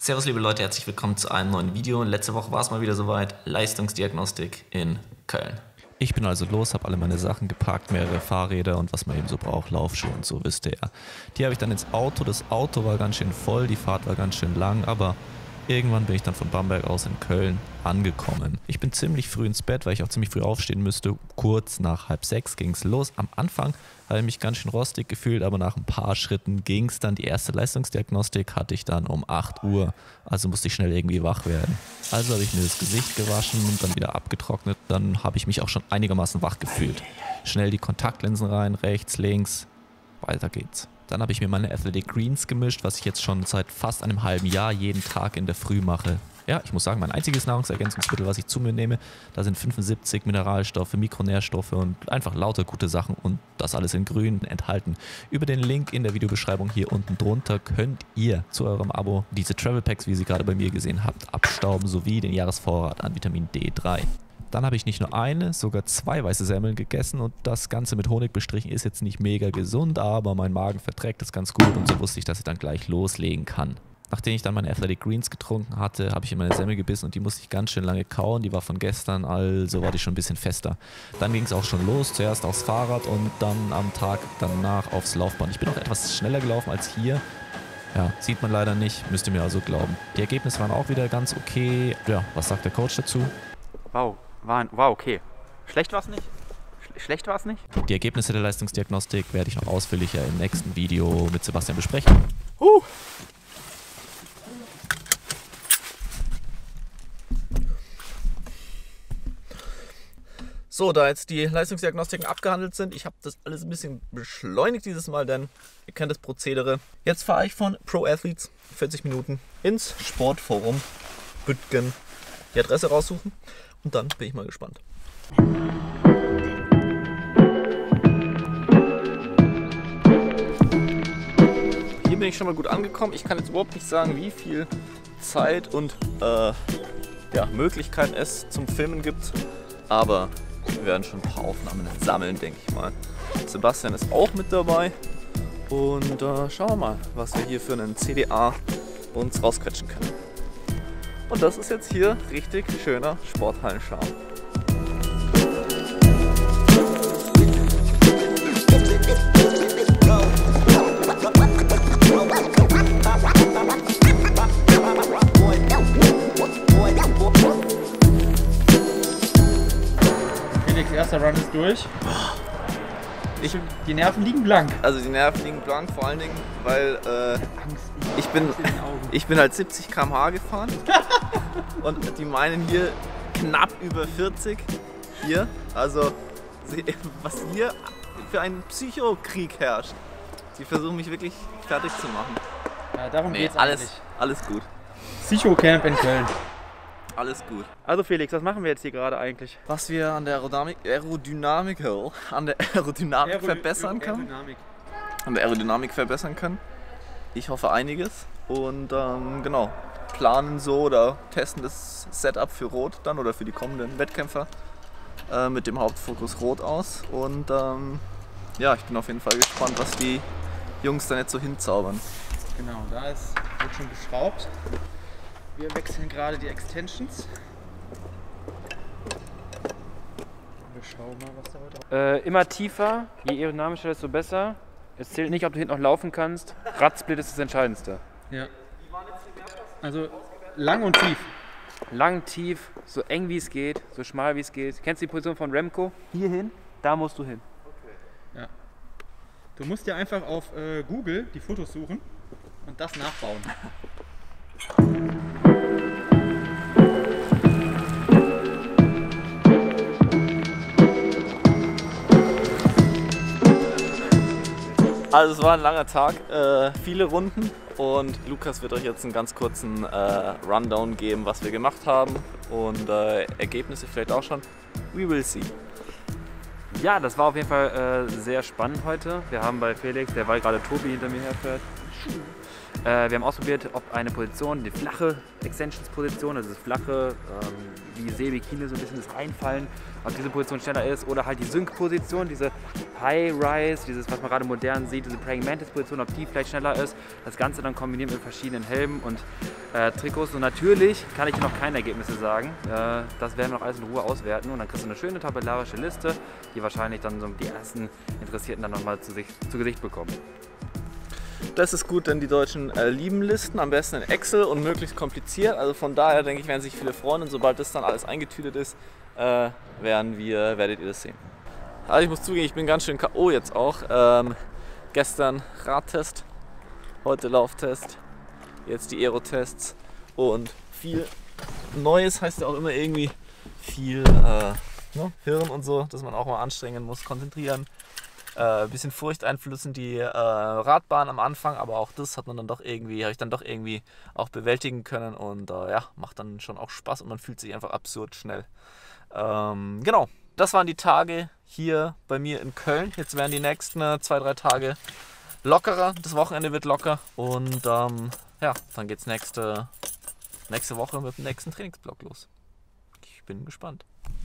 Servus liebe Leute, herzlich willkommen zu einem neuen Video. Letzte Woche war es mal wieder soweit, Leistungsdiagnostik in Köln. Ich bin also los, habe alle meine Sachen gepackt, mehrere Fahrräder und was man eben so braucht, Laufschuhe und so, wisst ihr ja. Die habe ich dann ins Auto, das Auto war ganz schön voll, die Fahrt war ganz schön lang, aber irgendwann bin ich dann von Bamberg aus in Köln angekommen. Ich bin ziemlich früh ins Bett, weil ich auch ziemlich früh aufstehen müsste. Kurz nach 5:30 ging es los. Am Anfang habe ich mich ganz schön rostig gefühlt, aber nach ein paar Schritten ging es dann. Die erste Leistungsdiagnostik hatte ich dann um 8 Uhr, also musste ich schnell irgendwie wach werden. Also habe ich mir das Gesicht gewaschen und dann wieder abgetrocknet. Dann habe ich mich auch schon einigermaßen wach gefühlt. Schnell die Kontaktlinsen rein, rechts, links, weiter geht's. Dann habe ich mir meine Athletic Greens gemischt, was ich jetzt schon seit fast einem halben Jahr jeden Tag in der Früh mache. Ja, ich muss sagen, mein einziges Nahrungsergänzungsmittel, was ich zu mir nehme, da sind 75 Mineralstoffe, Mikronährstoffe und einfach lauter gute Sachen und das alles in grün enthalten. Über den Link in der Videobeschreibung hier unten drunter könnt ihr zu eurem Abo diese Travel Packs, wie ihr sie gerade bei mir gesehen habt, abstauben sowie den Jahresvorrat an Vitamin D3. Dann habe ich nicht nur eine, sogar 2 weiße Semmeln gegessen und das Ganze mit Honig bestrichen ist jetzt nicht mega gesund, aber mein Magen verträgt es ganz gut und so wusste ich, dass ich dann gleich loslegen kann. Nachdem ich dann meine Athletic Greens getrunken hatte, habe ich in meine Semmel gebissen und die musste ich ganz schön lange kauen, die war von gestern, also war die schon ein bisschen fester. Dann ging es auch schon los, zuerst aufs Fahrrad und dann am Tag danach aufs Laufband. Ich bin auch etwas schneller gelaufen als hier. Ja, sieht man leider nicht, müsst ihr mir also glauben. Die Ergebnisse waren auch wieder ganz okay. Ja, was sagt der Coach dazu? Wow, okay. Schlecht war es nicht? Schlecht war es nicht? Die Ergebnisse der Leistungsdiagnostik werde ich noch ausführlicher im nächsten Video mit Sebastian besprechen. So, da jetzt die Leistungsdiagnostiken abgehandelt sind, ich habe das alles ein bisschen beschleunigt dieses Mal, denn ihr kennt das Prozedere. Jetzt fahre ich von Pro Athletes 40 Minuten ins Sportforum Büttgen, die Adresse raussuchen und dann bin ich mal gespannt. Hier bin ich schon mal gut angekommen. Ich kann jetzt überhaupt nicht sagen, wie viel Zeit und Möglichkeiten es zum Filmen gibt, aber wir werden schon ein paar Aufnahmen sammeln, denke ich mal. Sebastian ist auch mit dabei und schauen wir mal, was wir hier für einen CDA uns rausquetschen können. Und das ist jetzt hier richtig schöner Sporthallenscharme. Felix, erster Run ist durch. Die Nerven liegen blank. Also die Nerven liegen blank, vor allen Dingen, weil ich bin halt 70 km/h gefahren und die meinen hier knapp über 40 hier. Also was hier für ein Psychokrieg herrscht. Sie versuchen mich wirklich fertig zu machen. Ja, darum geht's alles gut. Psychocamp in Köln. Alles gut. Also Felix, was machen wir jetzt hier gerade eigentlich? Was wir an der Aerodynamik verbessern können. An der Aerodynamik verbessern können. Ich hoffe einiges. Und genau, planen so oder testen das Setup für Rot dann oder für die kommenden Wettkämpfer mit dem Hauptfokus Rot aus. Und ja, ich bin auf jeden Fall gespannt, was die Jungs dann jetzt so hinzaubern. Genau, wird schon geschraubt. Wir wechseln gerade die Extensions. Wir schauen mal, was da heute immer tiefer, je aerodynamischer, desto besser. Es zählt nicht, ob du hinten noch laufen kannst. Radsplit ist das Entscheidendste. Ja. Also lang und tief. Lang, tief, so eng wie es geht, so schmal wie es geht. Kennst du die Position von Remco? Hier hin, da musst du hin. Okay. Ja. Du musst dir einfach auf Google die Fotos suchen und das nachbauen. Also es war ein langer Tag, viele Runden und Lukas wird euch jetzt einen ganz kurzen Rundown geben, was wir gemacht haben und Ergebnisse vielleicht auch schon. We will see. Ja, das war auf jeden Fall sehr spannend heute. Wir haben bei Felix, der weil gerade Tobi hinter mir herfährt, Wir haben ausprobiert, ob eine Position, die flache Extensions-Position, also das flache, wie Seebikini so ein bisschen das Reinfallen, ob diese Position schneller ist oder halt die Sync-Position, diese High-Rise, dieses, was man gerade modern sieht, diese Praying Mantis-Position, ob die vielleicht schneller ist. Das Ganze dann kombiniert mit verschiedenen Helmen und Trikots. Und natürlich kann ich dir noch keine Ergebnisse sagen. Das werden wir noch alles in Ruhe auswerten und dann kriegst du eine schöne tabellarische Liste, die wahrscheinlich dann so die ersten Interessierten dann nochmal zu Gesicht bekommen. Das ist gut, denn die Deutschen lieben Listen, am besten in Excel und möglichst kompliziert. Also von daher denke ich, werden sich viele freuen und sobald das dann alles eingetütet ist, werdet ihr das sehen. Also ich muss zugeben, ich bin ganz schön K.O. jetzt auch. Gestern Radtest, heute Lauftest, jetzt die Aerotests und viel Neues heißt ja auch immer irgendwie viel Hirn und so, dass man auch mal anstrengen muss, konzentrieren. Ein bisschen Furcht einflößen die Radbahn am Anfang, aber auch das habe ich dann doch irgendwie auch bewältigen können und macht dann schon auch Spaß und man fühlt sich einfach absurd schnell. Genau, das waren die Tage hier bei mir in Köln. Jetzt werden die nächsten 2-3 Tage lockerer, das Wochenende wird locker und dann geht's nächste Woche mit dem nächsten Trainingsblock los. Ich bin gespannt.